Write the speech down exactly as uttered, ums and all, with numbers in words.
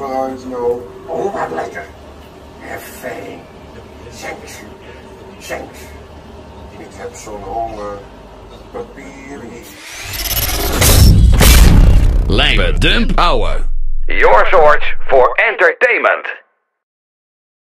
vooruit nou. Oh, wat lekker. Efteling. Seks. Seks. Ik heb zo'n honger. Papier is. Lijmen dump ouwe. Your source for entertainment.